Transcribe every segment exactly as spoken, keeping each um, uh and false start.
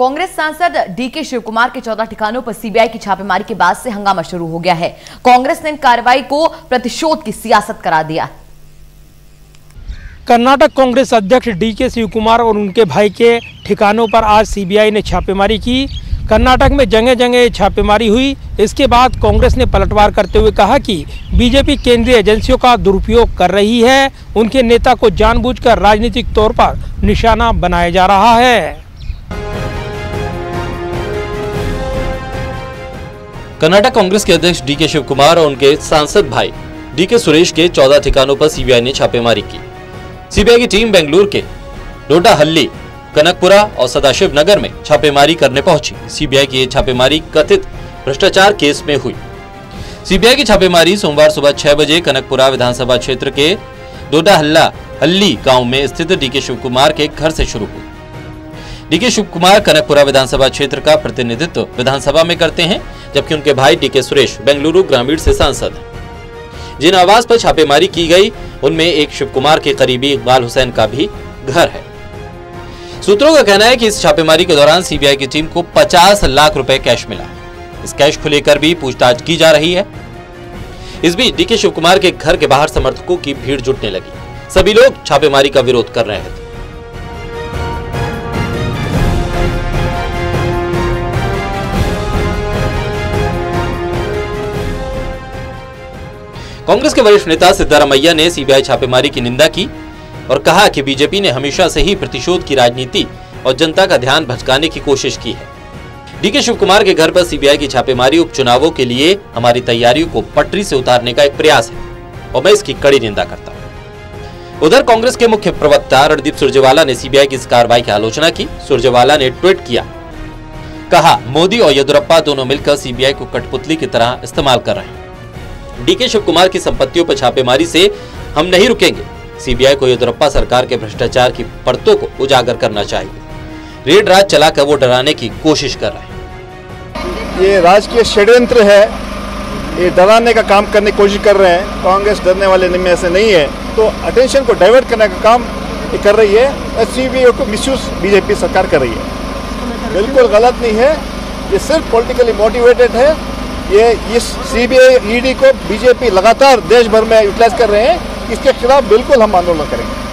कांग्रेस सांसद डीके शिवकुमार के चौदह ठिकानों पर सीबीआई की छापेमारी के बाद से हंगामा शुरू हो गया है। कांग्रेस ने इन कार्रवाई को प्रतिशोध की सियासत करार दिया। कर्नाटक कांग्रेस अध्यक्ष डीके शिवकुमार और उनके भाई के ठिकानों पर आज सीबीआई ने छापेमारी की। कर्नाटक में जगह जगह छापेमारी हुई। इसके बाद कांग्रेस ने पलटवार करते हुए कहा कि बीजेपी केंद्रीय एजेंसियों का दुरुपयोग कर रही है। उनके नेता को जानबूझकर राजनीतिक तौर पर निशाना बनाया जा रहा है। कर्नाटक कांग्रेस के अध्यक्ष डीके शिवकुमार और उनके सांसद भाई डीके सुरेश के चौदह ठिकानों पर सीबीआई ने छापेमारी की। सीबीआई की टीम बेंगलुरु के डोडाहल्ली, कनकपुरा और सदाशिव नगर में छापेमारी करने पहुंची। सीबीआई की ये छापेमारी कथित भ्रष्टाचार केस में हुई। सीबीआई की छापेमारी सोमवार सुबह छह बजे कनकपुरा विधानसभा क्षेत्र के डोडाहल्ला हल्ली गांव में स्थित डीके शिवकुमार के घर से शुरू हुई। डीके शिवकुमार कनकपुरा विधानसभा क्षेत्र का प्रतिनिधित्व विधानसभा में करते हैं, जबकि उनके भाई डीके सुरेश बेंगलुरु ग्रामीण से सांसद हैं। जिन आवास पर छापेमारी की गई उनमें एक शिवकुमार के करीबी इकबाल हुसैन का भी घर है। सूत्रों का कहना है कि इस छापेमारी के दौरान सीबीआई की टीम को पचास लाख रुपए कैश मिला। इस कैश को लेकर भी पूछताछ की जा रही है। इस बीच डीके शिवकुमार के घर के बाहर समर्थकों की भीड़ जुटने लगी। सभी लोग छापेमारी का विरोध कर रहे थे। कांग्रेस के वरिष्ठ नेता सिद्धारमैया ने सीबीआई छापेमारी की निंदा की और कहा कि बीजेपी ने हमेशा से ही प्रतिशोध की राजनीति और जनता का ध्यान भटकाने की कोशिश की है। डीके शिवकुमार के घर पर सीबीआई की छापेमारी उपचुनावों के लिए हमारी तैयारियों को पटरी से उतारने का एक प्रयास है और मैं इसकी कड़ी निंदा करता हूं। उधर कांग्रेस के मुख्य प्रवक्ता रणदीप सुरजेवाला ने सीबीआई की इस कार्रवाई की आलोचना की। सुरजेवाला ने ट्वीट किया, कहा मोदी और येदियुरप्पा दोनों मिलकर सीबीआई को कठपुतली की तरह इस्तेमाल कर रहे हैं। डीके शिवकुमार की संपत्तियों पर छापेमारी से हम नहीं रुकेंगे। सीबीआई को येदियुरप्पा सरकार के भ्रष्टाचार की परतों को उजागर करना चाहिए। रेड राज चलाकर वो डराने की कोशिश कर रहे हैं। ये राजकीय षड्यंत्र है, ये डराने का काम करने की कोशिश कर रहे हैं। कांग्रेस डरने वाले में ऐसे नहीं है, तो अटेंशन को डाइवर्ट करने का काम ये कर रही है। सीबीआई को मिसयूज बीजेपी सरकार कर रही है। बिल्कुल गलत नहीं है, ये सिर्फ पॉलिटिकली मोटिवेटेड है। ये इस सीबीआई ईडी को बीजेपी लगातार देश भर में यूटिलाइज कर रहे हैं। इसके खिलाफ बिल्कुल हम आंदोलन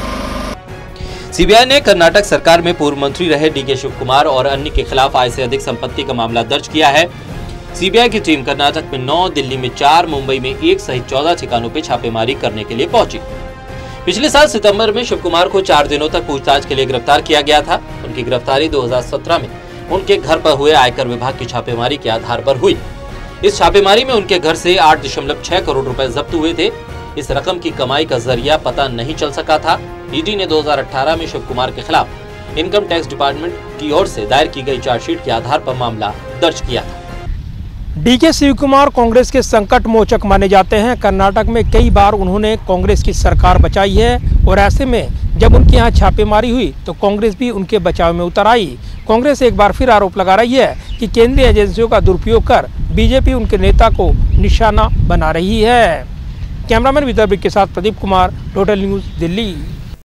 करेंगे। सीबीआई ने कर्नाटक सरकार में पूर्व मंत्री रहे डीके शिवकुमार और अन्य के खिलाफ आय से अधिक संपत्ति का मामला दर्ज किया है। सीबीआई की टीम कर्नाटक में नौ, दिल्ली में चार, मुंबई में एक सहित चौदह ठिकानों पर छापेमारी करने के लिए पहुंची। पिछले साल सितंबर में शिवकुमार को चार दिनों तक पूछताछ के लिए गिरफ्तार किया गया था। उनकी गिरफ्तारी दो हजार सत्रह में उनके घर पर हुए आयकर विभाग की छापेमारी के आधार पर हुई। इस छापेमारी में उनके घर से आठ दशमलव छह करोड़ रुपए जब्त हुए थे। इस रकम की कमाई का जरिया पता नहीं चल सका था। ईडी ने दो हजार अठारह में शिवकुमार के खिलाफ इनकम टैक्स डिपार्टमेंट की ओर से दायर की गई चार्जशीट के आधार पर मामला दर्ज किया था। डीके शिवकुमार कांग्रेस के संकट मोचक माने जाते हैं। कर्नाटक में कई बार उन्होंने कांग्रेस की सरकार बचाई है और ऐसे में जब उनके यहाँ छापेमारी हुई तो कांग्रेस भी उनके बचाव में उतर आई। कांग्रेस एक बार फिर आरोप लगा रही है कि केंद्रीय एजेंसियों का दुरुपयोग कर बीजेपी उनके नेता को निशाना बना रही है। कैमरामैन विदर्भ के साथ प्रदीप कुमार, टोटल न्यूज़, दिल्ली।